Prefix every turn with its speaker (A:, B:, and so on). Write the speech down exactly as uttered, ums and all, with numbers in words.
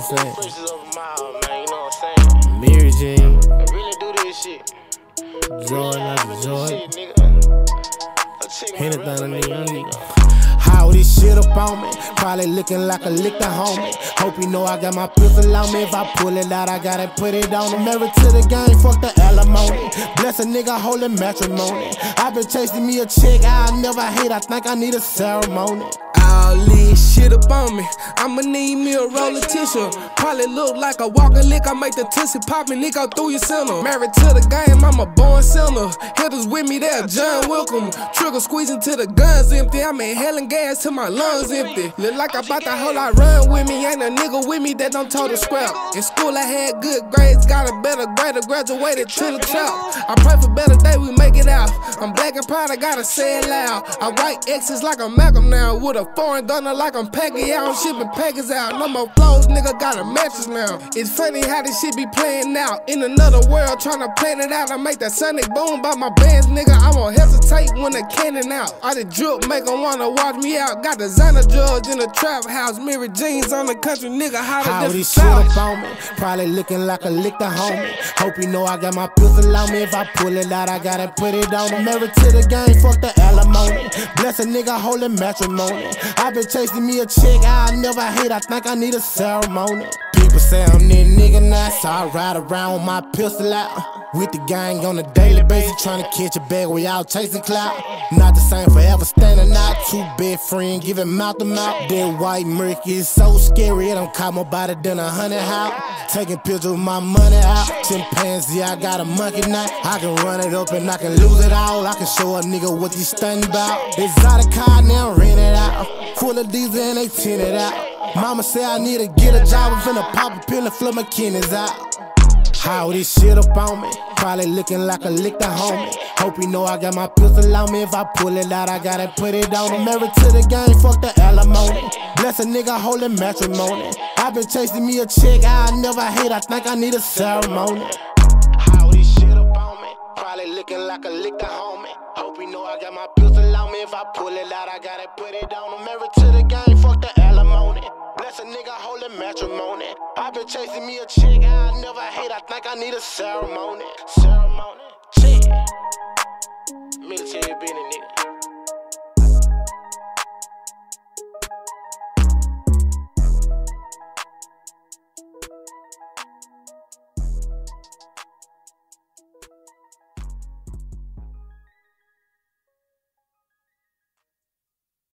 A: what I'm saying?
B: Fresh over mile, man, you know what I'm saying?
A: Mary Jane,
B: I really do this shit.
A: Jordan after Jordan,
B: Shit, nigga.
A: anything I need, need. How this shit up on me, probably looking like a lick the homie. Hope you know I got my pistol on me. If I pull it out, I gotta put it on him. Married to the game, fuck the alimony. Bless a nigga holding matrimony. I been chasing me a chick I never hate, I think I need a ceremony.
C: All this shit up on me, I'ma need me a roll of tissue. Probably look like a walking lick, I make the tussie pop and lick out through your center. Married to the game, I'm a born sinner. Hitters with me there, John Wilcom. Trigger squeezing till the gun's empty. I'm inhaling gas till my lungs empty. Look like I bought the whole I run with me. Ain't a nigga with me that don't tote a scrap. In school I had good grades, got a better grade, graduated to the trap. I pray for better day, we make it out. I'm black and proud, I gotta say it loud. I write X's like I'm Malcolm now, with a foreign gunner like I'm Peggy out. I'm shipping packets out, no more flows, nigga got a mattress now. It's funny how this shit be playing out. In another world, tryna plan it out. I make that sonic boom by my bands, nigga. I won't hesitate when the cannon out. I the drip, make them wanna watch me out. Got designer drugs in the trap house, mirror jeans on the country, nigga. How,
A: how this shit up on me, probably looking like a lick the homie. Hope you know I got my pistol on me. If I pull it out, I gotta put it on him. Married to the game, fuck the alimony. Bless a nigga holding matrimony. I been chasing me a chick I never hate, I think I need a ceremony. People say I'm that nigga now, so I ride around with my pistol out. With the gang on a daily basis, trying to catch a bag where y'all chasing clout. Not the same forever, standing out. Two best friends, giving mouth to mouth. That white murky is so scary, it don't caught more body than a hundred house. Taking pictures with my money out. Chimpanzee, I got a monkey now. I can run it up and I can lose it all. I can show a nigga what you stunning about. Exotic car now, rent it out. Full of diesel and they tint it out. Mama say I need to get a job, I'm finna pop a pill and flip my kidneys out. How this shit up on me, probably looking like a lick the homie. Hope you know I got my pistol on me. If I pull it out, I gotta put it on him. Married to the game, fuck the alimony. Bless a nigga holding matrimony. I been chasing me a chick I never hate, I think I need a ceremony. How this shit up on me, probably looking like a lick the homie. Hope you know I got my pistol on me. If I pull it out, I gotta put it on him. Married to the game, fuck the alimony. Bless a nigga holding matrimony. I been chasing me a chick I never hate, I think I need a ceremony. Ceremony, shit. Military business.